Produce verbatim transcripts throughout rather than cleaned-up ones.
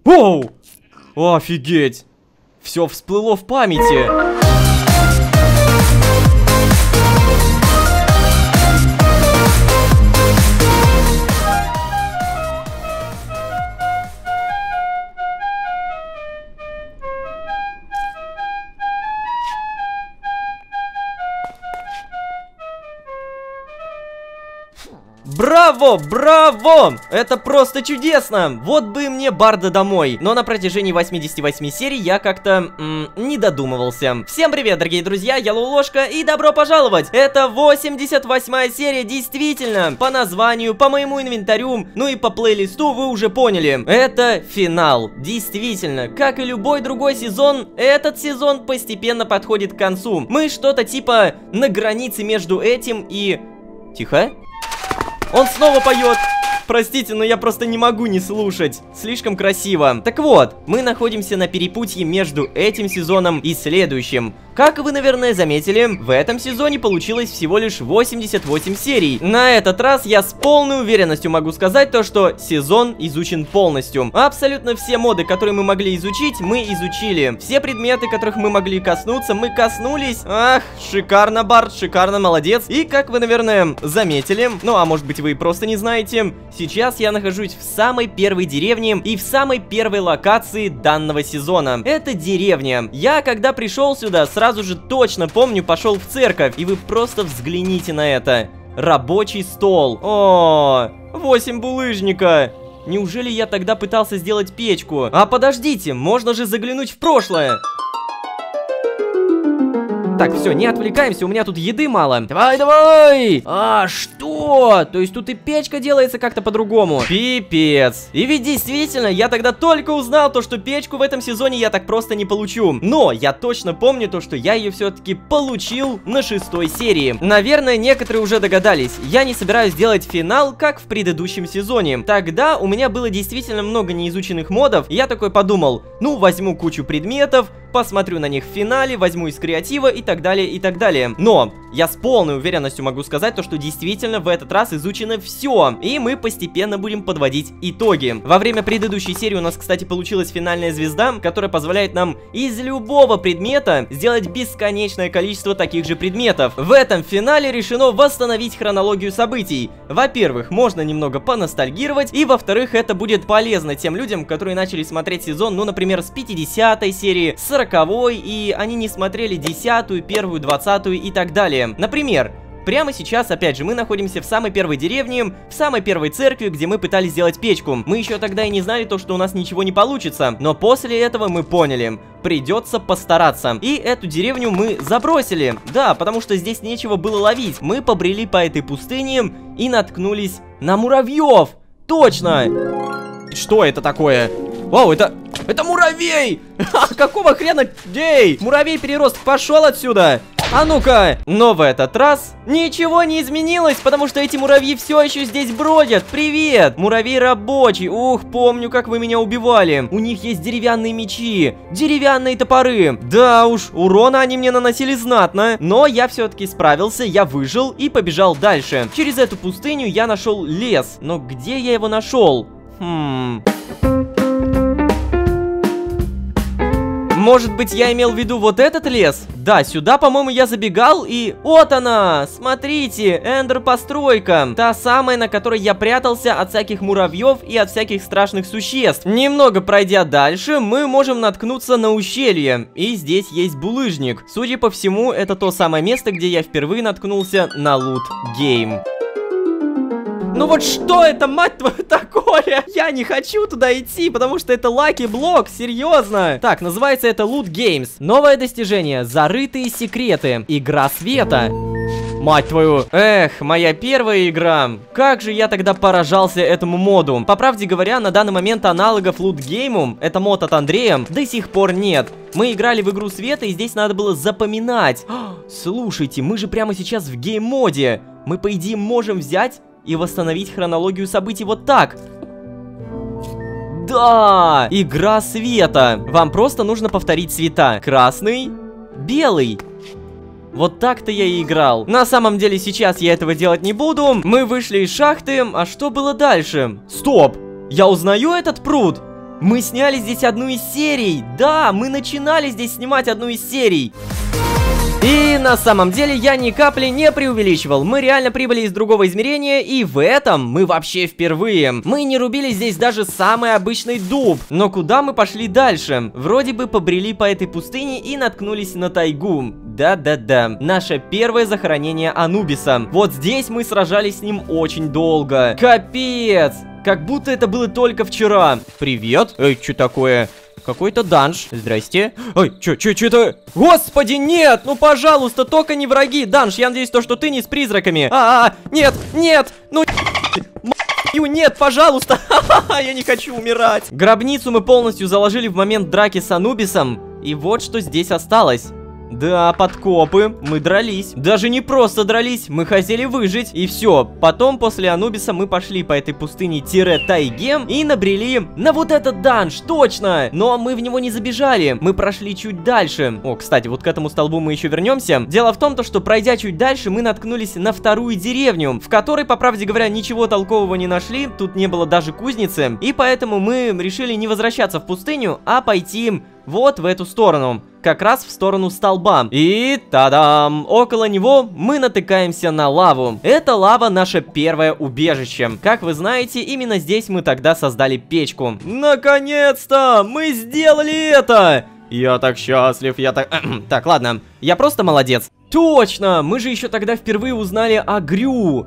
Оу! Офигеть! Все всплыло в памяти. Браво, браво! Это просто чудесно! Вот бы мне Барда домой. Но на протяжении восьмидесяти восьми серий я как-то не додумывался. Всем привет, дорогие друзья, я Лолошка, и добро пожаловать! Это восемьдесят восьмая серия, действительно. По названию, по моему инвентарю, ну и по плейлисту вы уже поняли. Это финал. Действительно, как и любой другой сезон, этот сезон постепенно подходит к концу. Мы что-то типа на границе между этим и... Тихо. Он снова поет. Простите, но я просто не могу не слушать. Слишком красиво. Так вот, мы находимся на перепутье между этим сезоном и следующим. Как вы, наверное, заметили, в этом сезоне получилось всего лишь восемьдесят восемь серий. На этот раз я с полной уверенностью могу сказать то, что сезон изучен полностью. Абсолютно все моды, которые мы могли изучить, мы изучили. Все предметы, которых мы могли коснуться, мы коснулись. Ах, шикарно, Бард, шикарно, молодец. И как вы, наверное, заметили, ну а может быть вы просто не знаете, сейчас я нахожусь в самой первой деревне и в самой первой локации данного сезона. Это деревня. Я, когда пришел сюда, сразу Сразу же точно помню, пошел в церковь. И вы просто взгляните на это. Рабочий стол. О, восемь булыжника. Неужели я тогда пытался сделать печку? А подождите, можно же заглянуть в прошлое. Так, все, не отвлекаемся, у меня тут еды мало. Давай, давай! А, что? То есть тут и печка делается как-то по-другому? Пипец. И ведь действительно, я тогда только узнал то, что печку в этом сезоне я так просто не получу. Но я точно помню то, что я ее все-таки получил на шестой серии. Наверное, некоторые уже догадались. Я не собираюсь делать финал, как в предыдущем сезоне. Тогда у меня было действительно много неизученных модов. Я такой подумал, ну, возьму кучу предметов, посмотрю на них в финале, возьму из креатива и так далее, и так далее. Но я с полной уверенностью могу сказать то, что действительно в этот раз изучено все. И мы постепенно будем подводить итоги. Во время предыдущей серии у нас, кстати, получилась финальная звезда, которая позволяет нам из любого предмета сделать бесконечное количество таких же предметов. В этом финале решено восстановить хронологию событий. Во-первых, можно немного поностальгировать, и во-вторых, это будет полезно тем людям, которые начали смотреть сезон, ну, например, с пятидесятой серии, с сороковой, и они не смотрели десятую, первую, двадцатую и так далее. Например, прямо сейчас, опять же, мы находимся в самой первой деревне, в самой первой церкви, где мы пытались сделать печку. Мы еще тогда и не знали то, что у нас ничего не получится, но после этого мы поняли, придется постараться. И эту деревню мы забросили, да, потому что здесь нечего было ловить. Мы побрели по этой пустыне и наткнулись на муравьев. Точно! Что это такое? Вау, это... Это муравей! Ха, какого хрена? Эй, муравей-переросток, пошел отсюда! А ну-ка! Но в этот раз ничего не изменилось, потому что эти муравьи все еще здесь бродят. Привет! Муравей рабочий. Ух, помню, как вы меня убивали. У них есть деревянные мечи, деревянные топоры. Да уж, урона они мне наносили знатно. Но я все-таки справился, я выжил и побежал дальше. Через эту пустыню я нашел лес. Но где я его нашел? Хм... Может быть, я имел в виду вот этот лес? Да, сюда, по-моему, я забегал, и... Вот она! Смотрите, эндер-постройка. Та самая, на которой я прятался от всяких муравьев и от всяких страшных существ. Немного пройдя дальше, мы можем наткнуться на ущелье. И здесь есть булыжник. Судя по всему, это то самое место, где я впервые наткнулся на лут-гейм. Ну вот что это, мать твою, такое? Я не хочу туда идти, потому что это Lucky Block, серьезно. Так, называется это Loot Games. Новое достижение, зарытые секреты, игра света. Мать твою. Эх, моя первая игра. Как же я тогда поражался этому моду. По правде говоря, на данный момент аналогов Loot Game, это мод от Андрея, до сих пор нет. Мы играли в игру света, и здесь надо было запоминать. Слушайте, мы же прямо сейчас в гейм-моде. Мы, по идее, можем взять и восстановить хронологию событий вот так. Да! Игра света. Вам просто нужно повторить цвета. Красный, белый. Вот так-то я и играл. На самом деле сейчас я этого делать не буду. Мы вышли из шахты, а что было дальше? Стоп! Я узнаю этот пруд? Мы сняли здесь одну из серий. Да, мы начинали здесь снимать одну из серий. И на самом деле я ни капли не преувеличивал. Мы реально прибыли из другого измерения, и в этом мы вообще впервые. Мы не рубили здесь даже самый обычный дуб. Но куда мы пошли дальше? Вроде бы побрели по этой пустыне и наткнулись на тайгу. Да-да-да, наше первое захоронение Анубиса. Вот здесь мы сражались с ним очень долго. Капец! Как будто это было только вчера. Привет. Эй, что такое? Какой-то данж. Здрасте. Ой, чё, чё, чё это? Господи, нет! Ну, пожалуйста, только не враги. Данж, я надеюсь, то, что ты не с призраками. А, -а, -а нет, нет! Ну, нет, пожалуйста! Я не хочу умирать. Гробницу мы полностью заложили в момент драки с Анубисом. И вот что здесь осталось. Да, подкопы, мы дрались. Даже не просто дрались, мы хотели выжить. И все, потом после Анубиса мы пошли по этой пустыне-тайге и набрели на вот этот данж, точно. Но мы в него не забежали, мы прошли чуть дальше. О, кстати, вот к этому столбу мы еще вернемся. Дело в том, то, что пройдя чуть дальше, мы наткнулись на вторую деревню, в которой, по правде говоря, ничего толкового не нашли. Тут не было даже кузницы. И поэтому мы решили не возвращаться в пустыню, а пойти вот в эту сторону. Как раз в сторону столба. И тадам! Около него мы натыкаемся на лаву. Это лава наше первое убежище. Как вы знаете, именно здесь мы тогда создали печку. Наконец-то! Мы сделали это! Я так счастлив, я так... Так, ладно. Я просто молодец. Точно! Мы же еще тогда впервые узнали о Грю.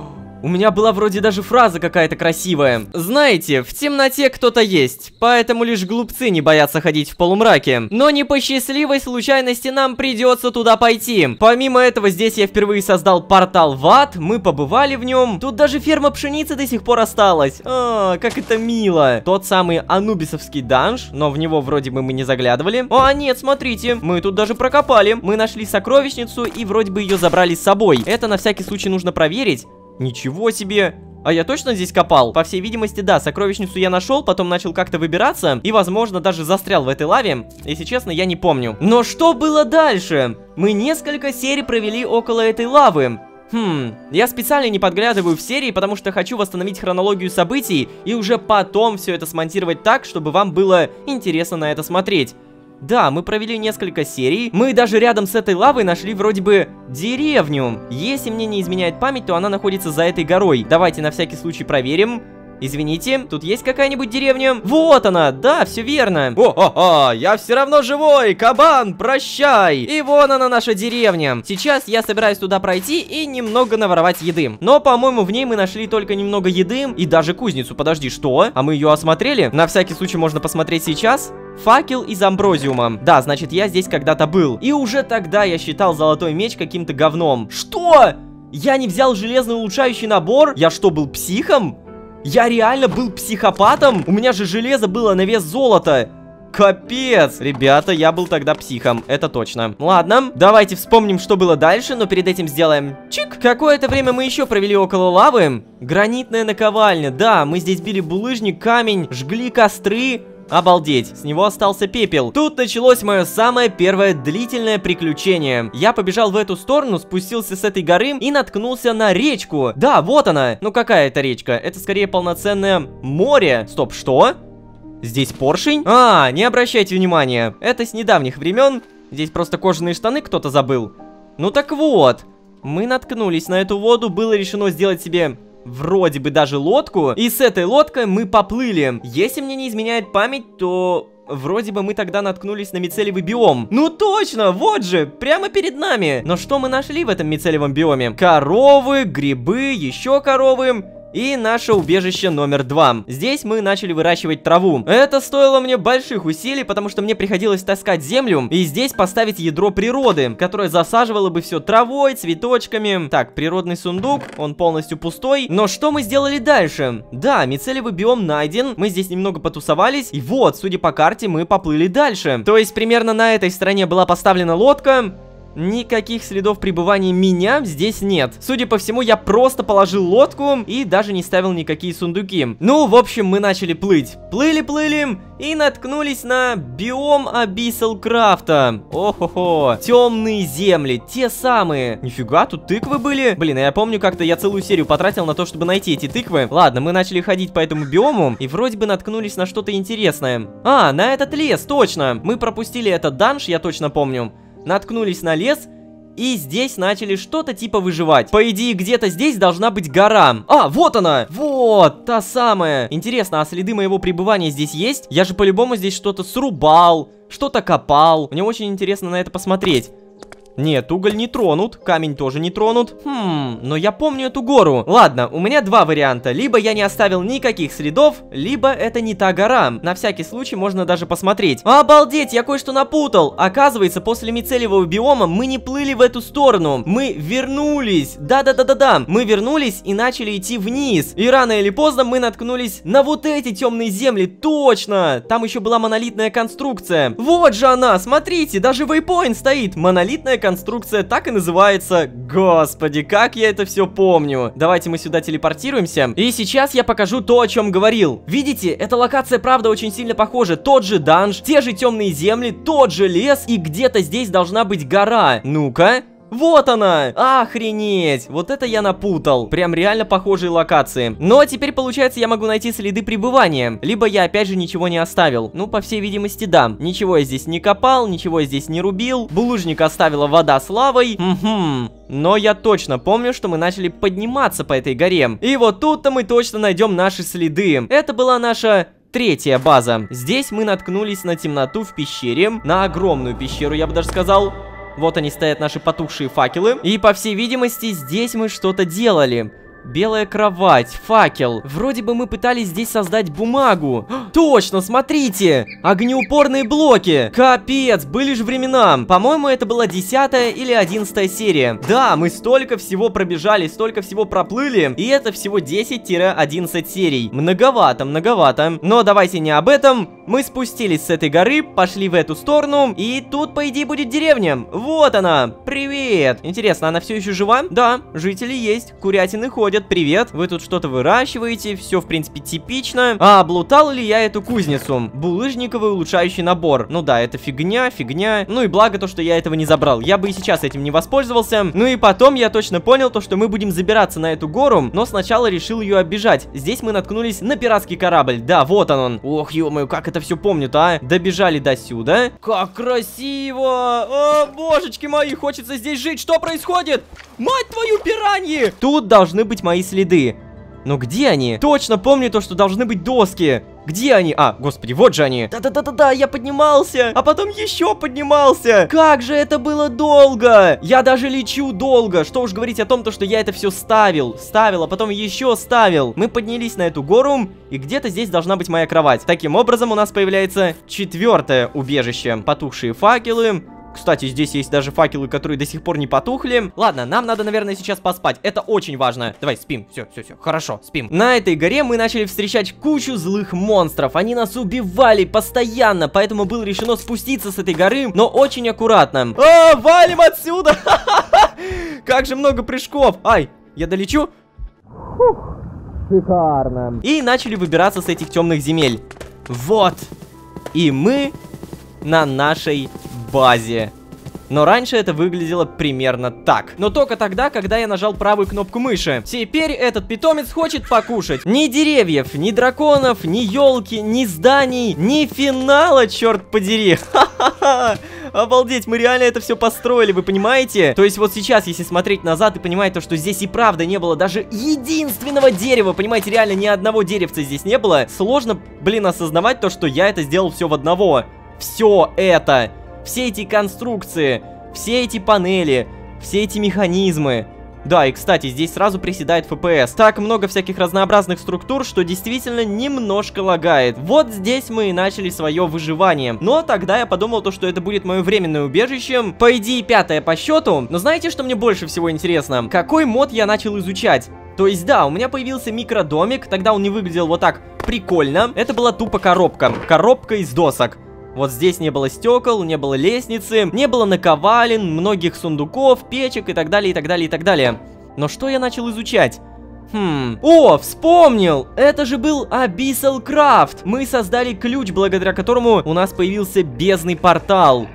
У меня была вроде даже фраза какая-то красивая. Знаете, в темноте кто-то есть, поэтому лишь глупцы не боятся ходить в полумраке. Но не по счастливой случайности нам придется туда пойти. Помимо этого, здесь я впервые создал портал в ад, мы побывали в нем. Тут даже ферма пшеницы до сих пор осталась. А, как это мило. Тот самый анубисовский данж, но в него вроде бы мы не заглядывали. А, нет, смотрите, мы тут даже прокопали. Мы нашли сокровищницу и вроде бы ее забрали с собой. Это на всякий случай нужно проверить. Ничего себе! А я точно здесь копал? По всей видимости, да, сокровищницу я нашел, потом начал как-то выбираться и, возможно, даже застрял в этой лаве. Если честно, я не помню. Но что было дальше? Мы несколько серий провели около этой лавы. Хм, я специально не подглядываю в серии, потому что хочу восстановить хронологию событий и уже потом все это смонтировать так, чтобы вам было интересно на это смотреть. Да, мы провели несколько серий. Мы даже рядом с этой лавой нашли вроде бы деревню. Если мне не изменяет память, то она находится за этой горой. Давайте на всякий случай проверим. Извините, тут есть какая-нибудь деревня? Вот она, да, все верно. О-хо-хо, я все равно живой, кабан, прощай. И вон она, наша деревня. Сейчас я собираюсь туда пройти и немного наворовать еды. Но, по-моему, в ней мы нашли только немного еды и даже кузницу. Подожди, что? А мы ее осмотрели? На всякий случай можно посмотреть сейчас. Факел из амброзиума. Да, значит, я здесь когда-то был. И уже тогда я считал золотой меч каким-то говном. Что? Я не взял железный улучшающий набор? Я что, был психом? Я реально был психопатом? У меня же железо было на вес золота. Капец. Ребята, я был тогда психом, это точно. Ладно, давайте вспомним, что было дальше, но перед этим сделаем чик. Какое-то время мы еще провели около лавы. Гранитная наковальня. Да, мы здесь били булыжник, камень, жгли костры. Обалдеть, с него остался пепел. Тут началось мое самое первое длительное приключение. Я побежал в эту сторону, спустился с этой горы и наткнулся на речку. Да, вот она. Ну какая это речка? Это скорее полноценное море. Стоп, что? Здесь поршень? А, не обращайте внимания. Это с недавних времен. Здесь просто кожаные штаны кто-то забыл. Ну так вот, мы наткнулись на эту воду. Было решено сделать себе... вроде бы даже лодку. И с этой лодкой мы поплыли. Если мне не изменяет память, то... вроде бы мы тогда наткнулись на мицелиевый биом. Ну точно, вот же, прямо перед нами. Но что мы нашли в этом мицелиевом биоме? Коровы, грибы, еще коровы... и наше убежище номер два. Здесь мы начали выращивать траву. Это стоило мне больших усилий, потому что мне приходилось таскать землю и здесь поставить ядро природы, которое засаживало бы все травой, цветочками. Так, природный сундук, он полностью пустой. Но что мы сделали дальше? Да, мицелиевый биом найден, мы здесь немного потусовались, и вот, судя по карте, мы поплыли дальше. То есть примерно на этой стороне была поставлена лодка. никаких следов пребывания меня здесь нет. Судя по всему, я просто положил лодку и даже не ставил никакие сундуки. Ну, в общем, мы начали плыть. Плыли-плыли и наткнулись на биом Abyssal Craft. О-хо-хо. Темные земли, те самые. Нифига, тут тыквы были. Блин, я помню, как-то я целую серию потратил на то, чтобы найти эти тыквы. Ладно, мы начали ходить по этому биому и вроде бы наткнулись на что-то интересное. А, на этот лес, точно. Мы пропустили этот данж, я точно помню. Наткнулись на лес и здесь начали что-то типа выживать. По идее, где-то здесь должна быть гора. А, вот она! Вот, та самая. Интересно, а следы моего пребывания здесь есть? Я же по-любому здесь что-то срубал, что-то копал. Мне очень интересно на это посмотреть. Нет, уголь не тронут, камень тоже не тронут. Хм, но я помню эту гору. Ладно, у меня два варианта. Либо я не оставил никаких следов, либо это не та гора. На всякий случай можно даже посмотреть. Обалдеть, я кое-что напутал. Оказывается, после мицелиевого биома мы не плыли в эту сторону. Мы вернулись. Да-да-да-да-да. Мы вернулись и начали идти вниз. И рано или поздно мы наткнулись на вот эти темные земли. Точно! Там еще была монолитная конструкция. Вот же она, смотрите, даже вейпоинт стоит. Монолитная конструкция так и называется. Господи, как я это все помню. Давайте мы сюда телепортируемся. И сейчас я покажу то, о чем говорил. Видите, эта локация правда очень сильно похожа. Тот же данж, те же темные земли, тот же лес. И где-то здесь должна быть гора. Ну-ка. Вот она! Охренеть! Вот это я напутал. Прям реально похожие локации. Но теперь, получается, я могу найти следы пребывания. Либо я опять же ничего не оставил. Ну, по всей видимости, да. Ничего я здесь не копал, ничего я здесь не рубил. Булыжник оставила вода с лавой. Угу. Но я точно помню, что мы начали подниматься по этой горе. И вот тут-то мы точно найдем наши следы. Это была наша... третья база. Здесь мы наткнулись на темноту в пещере. На огромную пещеру, я бы даже сказал. Вот они стоят, наши потухшие факелы. И, по всей видимости, здесь мы что-то делали. Белая кровать, факел. Вроде бы мы пытались здесь создать бумагу. Точно, смотрите! Огнеупорные блоки. Капец, были же времена. По-моему, это была десятая или одиннадцатая серия. Да, мы столько всего пробежали, столько всего проплыли. И это всего десять-одиннадцать серий. Многовато, многовато. Но давайте не об этом. Мы спустились с этой горы, пошли в эту сторону. И тут, по идее, будет деревня. Вот она. Привет. Интересно, она все еще жива? Да, жители есть. Курятины ходят. Привет, вы тут что-то выращиваете, все в принципе типично. А облутал ли я эту кузницу? Булыжниковый улучшающий набор. Ну да, это фигня, фигня. Ну и благо то, что я этого не забрал. Я бы и сейчас этим не воспользовался. Ну и потом я точно понял то, что мы будем забираться на эту гору, но сначала решил ее оббежать. Здесь мы наткнулись на пиратский корабль. Да, вот он он. Ох, ё-моё, как это все помню-то, а? Добежали до сюда. Как красиво! О, божечки мои, хочется здесь жить. Что происходит? Мать твою, пираньи! Тут должны быть мои следы. Но где они? Точно помню то, что должны быть доски. Где они? А, господи, вот же они. Да-да-да-да-да, я поднимался, а потом еще поднимался. Как же это было долго. Я даже лечу долго. Что уж говорить о том, то, что я это все ставил. Ставил, а потом еще ставил. Мы поднялись на эту гору, и где-то здесь должна быть моя кровать. Таким образом, у нас появляется четвертое убежище. Потухшие факелы. Кстати, здесь есть даже факелы, которые до сих пор не потухли. Ладно, нам надо, наверное, сейчас поспать. Это очень важно. Давай, спим. Все, все, все. Хорошо, спим. На этой горе мы начали встречать кучу злых монстров. Они нас убивали постоянно, поэтому было решено спуститься с этой горы, но очень аккуратно. А, валим отсюда! Как же много прыжков. Ай, я долечу? Фух, шикарно. И начали выбираться с этих темных земель. Вот. И мы на нашей базе. Но раньше это выглядело примерно так. Но только тогда, когда я нажал правую кнопку мыши. Теперь этот питомец хочет покушать. Ни деревьев, ни драконов, ни елки, ни зданий, ни финала, черт подери. Ха-ха-ха. Обалдеть, мы реально это все построили, вы понимаете? То есть вот сейчас, если смотреть назад и понимать то, что здесь и правда не было даже единственного дерева, понимаете, реально ни одного деревца здесь не было, сложно, блин, осознавать то, что я это сделал все в одного. Все это... Все эти конструкции, все эти панели, все эти механизмы. Да, и, кстати, здесь сразу приседает эф пи эс. Так много всяких разнообразных структур, что действительно немножко лагает. Вот здесь мы и начали свое выживание. Но тогда я подумал, то, что это будет мое временное убежище. По идее, пятое по счету. Но знаете, что мне больше всего интересно? Какой мод я начал изучать? То есть, да, у меня появился микродомик. Тогда он не выглядел вот так прикольно. Это была тупо коробка. Коробка из досок. Вот здесь не было стекол, не было лестницы, не было наковален, многих сундуков, печек и так далее, и так далее, и так далее. Но что я начал изучать? Хм... О, вспомнил! Это же был Abyssal Craft! Мы создали ключ, благодаря которому у нас появился бездный портал.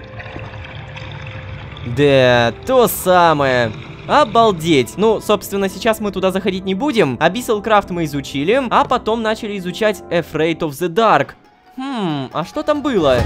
Да, то самое. Обалдеть. Ну, собственно, сейчас мы туда заходить не будем. Abyssal Craft мы изучили, а потом начали изучать Afraid of the Dark. Хм, а что там было?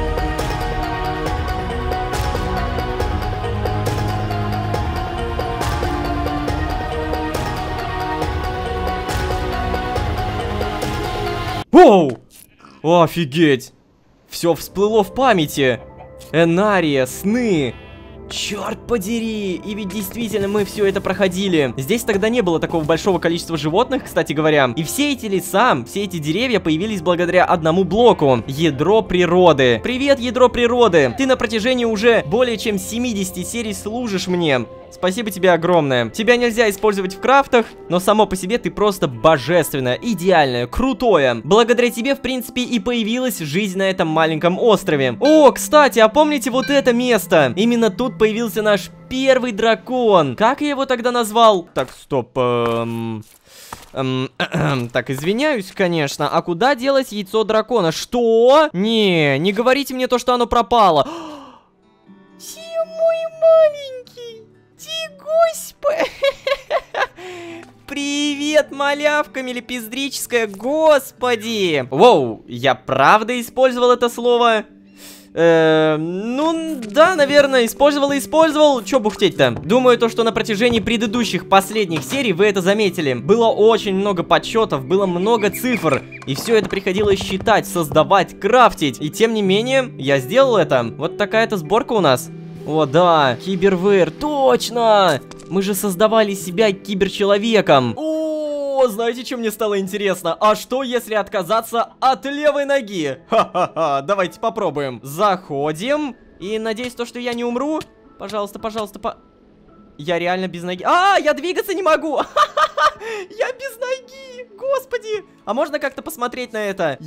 Оу! Офигеть! Все всплыло в памяти. Энария, сны. Черт подери! И ведь действительно мы все это проходили. Здесь тогда не было такого большого количества животных, кстати говоря. И все эти леса, все эти деревья появились благодаря одному блоку. Ядро природы. Привет, ядро природы! Ты на протяжении уже более чем семидесяти серий служишь мне. Спасибо тебе огромное. Тебя нельзя использовать в крафтах, но само по себе ты просто божественное, идеальное, крутое. Благодаря тебе, в принципе, и появилась жизнь на этом маленьком острове. О, кстати, а помните вот это место? Именно тут появился наш первый дракон. Как я его тогда назвал? Так, стоп. Эм... Эм, э, так, извиняюсь, конечно. А куда делось яйцо дракона? Что? Не, не говорите мне то, что оно пропало. Ти мой маленький. Ти, господи. Привет, малявка мелепиздрическая, господи. Воу, я правда использовал это слово? Э, ну, да, наверное, использовал и использовал. Чё бухтеть-то? Думаю, то, что на протяжении предыдущих последних серий вы это заметили. Было очень много подсчетов, было много цифр. И все это приходилось считать, создавать, крафтить. И тем не менее, я сделал это. Вот такая-то сборка у нас. О, да, кибервэр, точно! Мы же создавали себя киберчеловеком. О, знаете, что мне стало интересно? А что, если отказаться от левой ноги? Ха-ха-ха, давайте попробуем. Заходим. И надеюсь, то, что я не умру. Пожалуйста, пожалуйста, по... Я реально без ноги. А, я двигаться не могу. Я без ноги. Господи. А можно как-то посмотреть на это?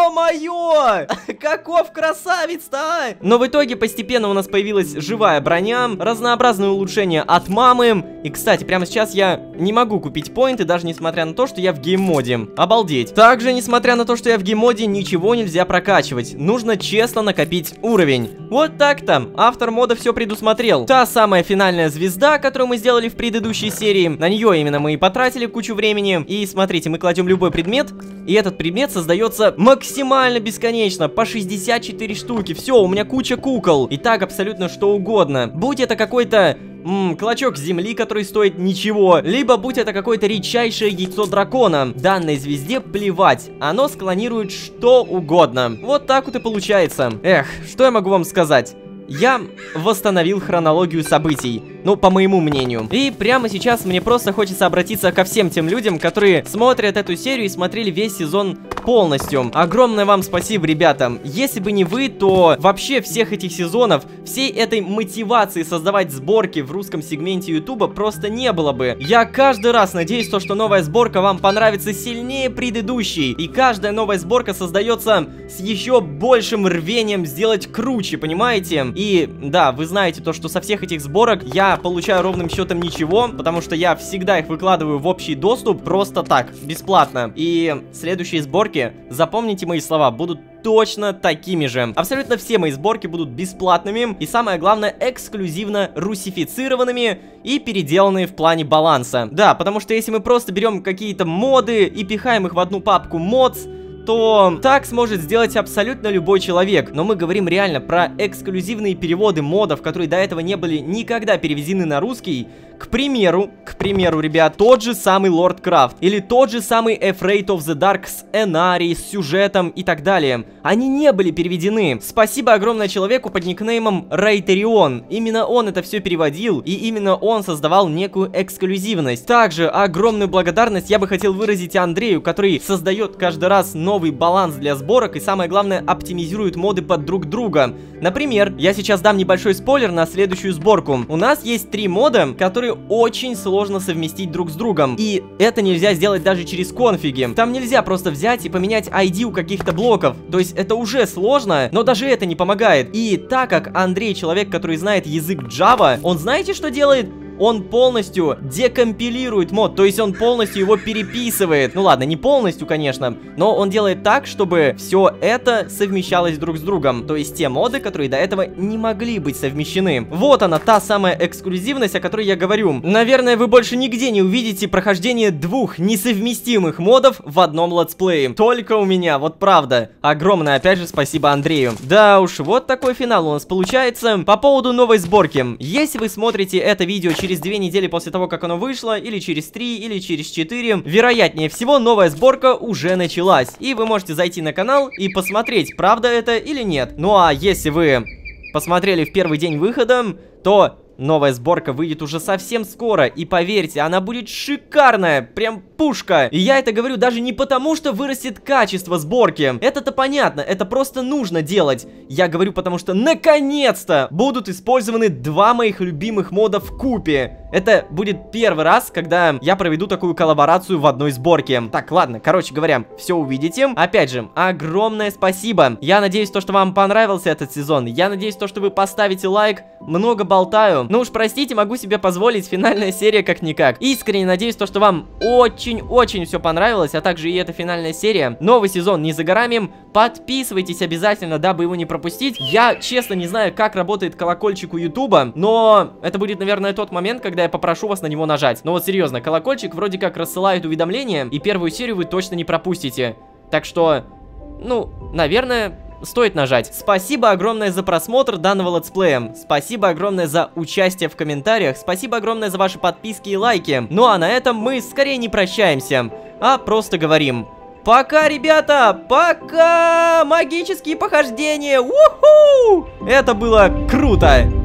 Ё-моё! Каков красавец-то, а! Но в итоге постепенно у нас появилась живая броня, разнообразные улучшения от мамы. И, кстати, прямо сейчас я не могу купить поинты, даже несмотря на то, что я в гейммоде. Обалдеть. Также, несмотря на то, что я в гейммоде, ничего нельзя прокачивать. Нужно честно накопить уровень. Вот так-то. Автор мода все предусмотрел. Та самая финальная звезда, которую мы сделали в предыдущей серии, на нее именно мы и потратили кучу времени. И смотрите, мы кладем любой предмет, и этот предмет создается максимально бесконечно, по шестьдесят четыре штуки. Все, у меня куча кукол. И так абсолютно что угодно. Будь это какой-то м, клочок земли, который стоит ничего, либо будь это какое-то редчайшее яйцо дракона. Данной звезде плевать, оно склонирует что угодно. Вот так вот и получается. Эх, что я могу вам сказать? Я восстановил хронологию событий, ну, по моему мнению. И прямо сейчас мне просто хочется обратиться ко всем тем людям, которые смотрят эту серию и смотрели весь сезон полностью. Огромное вам спасибо, ребята. Если бы не вы, то вообще всех этих сезонов, всей этой мотивации создавать сборки в русском сегменте ютуба просто не было бы. Я каждый раз надеюсь, то, что новая сборка вам понравится сильнее предыдущей. И каждая новая сборка создается с еще большим рвением сделать круче, понимаете? И да, вы знаете то, что со всех этих сборок я получаю ровным счетом ничего, потому что я всегда их выкладываю в общий доступ просто так, бесплатно. И следующие сборки, запомните мои слова, будут точно такими же. Абсолютно все мои сборки будут бесплатными и, самое главное, эксклюзивно русифицированными и переделанные в плане баланса. Да, потому что если мы просто берем какие-то моды и пихаем их в одну папку mods, то так сможет сделать абсолютно любой человек. Но мы говорим реально про эксклюзивные переводы модов, которые до этого не были никогда переведены на русский. К примеру, к примеру, ребят, тот же самый Лорд Крафт или тот же самый Afraid of the Dark с Энарией, с сюжетом и так далее. Они не были переведены. Спасибо огромное человеку под никнеймом Райтерион. Именно он это все переводил, и именно он создавал некую эксклюзивность. Также огромную благодарность я бы хотел выразить Андрею, который создает каждый раз новый новый баланс для сборок и, самое главное, оптимизирует моды под друг друга. Например, я сейчас дам небольшой спойлер на следующую сборку. У нас есть три мода, которые очень сложно совместить друг с другом. И это нельзя сделать даже через конфиги. Там нельзя просто взять и поменять ай ди у каких-то блоков. То есть это уже сложно, но даже это не помогает. И так как Андрей человек, который знает язык Java, он знаете, что делает? Он полностью декомпилирует мод, то есть он полностью его переписывает. Ну ладно, не полностью, конечно, но он делает так, чтобы все это совмещалось друг с другом. То есть те моды, которые до этого не могли быть совмещены. Вот она, та самая эксклюзивность, о которой я говорю. Наверное, вы больше нигде не увидите прохождение двух несовместимых модов в одном летсплее. Только у меня, вот правда. Огромное, опять же, спасибо Андрею. Да уж, вот такой финал у нас получается. По поводу новой сборки. Если вы смотрите это видео через Через две недели после того, как оно вышло, или через три, или через четыре, вероятнее всего, новая сборка уже началась. И вы можете зайти на канал и посмотреть, правда это или нет. Ну а если вы посмотрели в первый день выхода, то новая сборка выйдет уже совсем скоро. И поверьте, она будет шикарная, прям пушка. И я это говорю даже не потому, что вырастет качество сборки. Это-то понятно, это просто нужно делать. Я говорю потому, что наконец-то будут использованы два моих любимых мода в купе. Это будет первый раз, когда я проведу такую коллаборацию в одной сборке. Так, ладно, короче говоря, все увидите. Опять же, огромное спасибо. Я надеюсь, то, что вам понравился этот сезон. Я надеюсь, то, что вы поставите лайк. Много болтаю. Ну уж простите, могу себе позволить, финальная серия как-никак. Искренне надеюсь, то, что вам очень-очень все понравилось, а также и эта финальная серия. Новый сезон не за горами. Подписывайтесь обязательно, дабы его не пропустить. Я, честно, не знаю, как работает колокольчик у Ютуба, но это будет, наверное, тот момент, когда я попрошу вас на него нажать. Но вот серьезно, колокольчик вроде как рассылает уведомления, и первую серию вы точно не пропустите. Так что, ну, наверное, стоит нажать. Спасибо огромное за просмотр данного летсплея. Спасибо огромное за участие в комментариях. Спасибо огромное за ваши подписки и лайки. Ну а на этом мы скорее не прощаемся, а просто говорим: пока, ребята! Пока! Магические похождения! У-ху! Это было круто!